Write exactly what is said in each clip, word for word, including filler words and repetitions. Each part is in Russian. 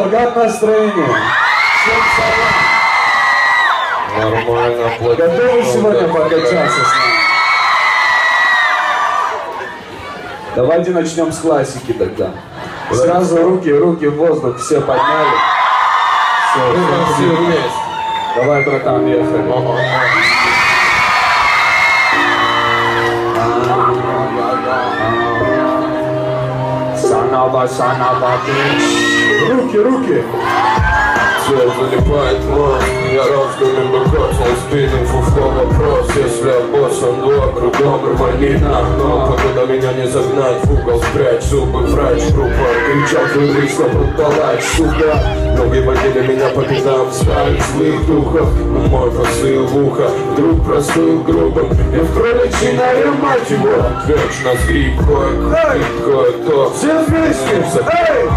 Егор, как настроение? Нормально, готовы сегодня покачаться с нами? Давайте начнем с классики тогда. Сразу руки, руки в воздух, все подняли. Все, все, все вместе. Давай, братан, ехали. Санаба, санаба, руки, руки. Все залипает мозг, я разгуляю быкотный спиннинг, фуфло вопрос. Если обоссом два, кругом гармонийно, но покуда меня не загнать в угол, спрячь зубы, врач, группа кричат, вырвись, напуталать, сука. Ноги водили меня по пятам, стали злых духов, но мой посыл в ухо вдруг простыл грубым. И в кроличьей норе, мать его, вечно скрип, кое-кто, кое-кто. Все вместе, эй!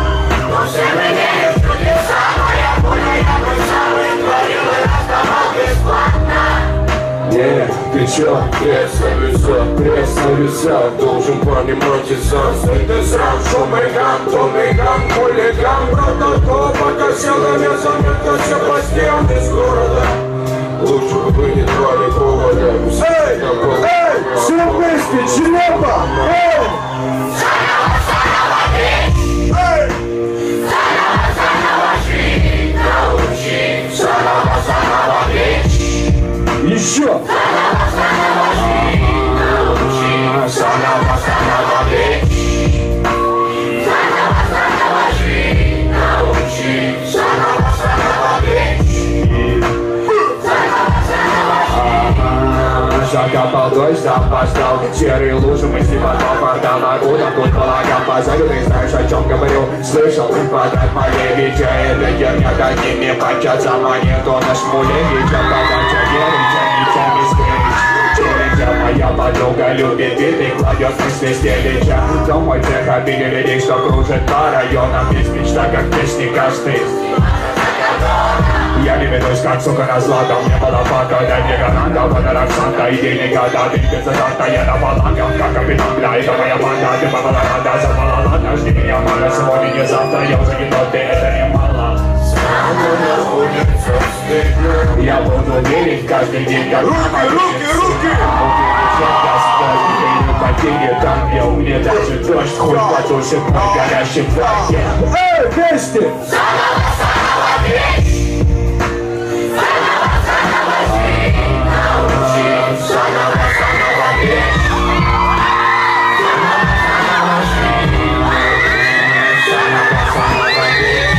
Не, ты чё, пресс на весах, пресс на весах, должен понимать и сам. Ты сам, шумиган, тумиган, хулиган, прототоп, окосела весом, это все бастион из города. Лучше бы вы не звали повода. Эй, эй, все вместе, Челепа, эй! Еще! Санава, санава, бич. Санава, санава, жить научи. Санава, санава, бич. Санава, санава, жить. Закопал дождь, запоздал. Серые лужи, мысли потом портала. Куда тут полагал, позаду, ты знаешь, о чем говорю. Слышал, квадрат моей бича. Это херня, такими початься монету на шмуле. Бича, подача, верича, ничами скрыть. Моя подруга любит биты, кладет мысли с телеча. Но мой цех обидели людей, что кружит по районам. Здесь мечта, как песни каждый. Я не ведусь, как сука на златом. Не было пока, дай мне гаранта. Подарок Санта и денег отдать. Ты без азарта, я на балангах, как капитан. Бля, это моя банда, ты попала рада. Запала, ладно, жди меня, мало. Сегодня, не завтра, я уже не тот, ты это не мало. Я буду верить каждый день, как... Руки, руки, руки! Там, где у меня даже дождь, хоть потушит мой горящий флаг. Эй, вместе! Санава, санава, бич! Санава, санава, жить научи. Санава, санава, бич! Санава, санава, жить научи. Санава, санава, бич!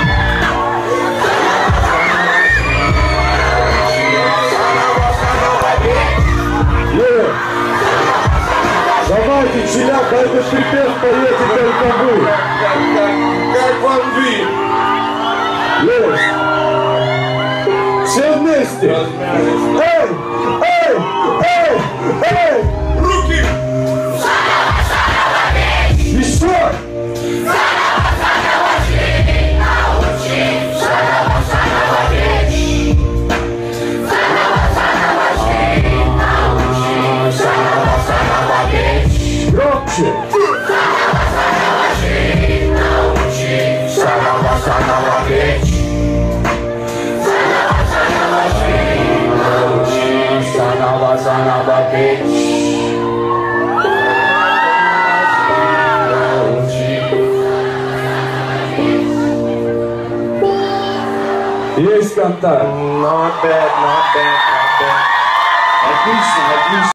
Санава, санава, бич! Давайте, Челяк, а этот припев поете только вы. Как, как, как вам вид? Есть. Все вместе. Эй, эй, эй, эй. Руки! Санава, санава, бич! Еще. Санава, санава, жить научи. Санава, санава, бич! Санава, санава, жить научи. Санава, санава, бич! Громче. Санава, санава, жить научи. Санава, санава, бич! Санава, санава, жить научи. Санава, санава, бич. Есть контакт. Not bad, not bad, not bad. Отлично, отлично.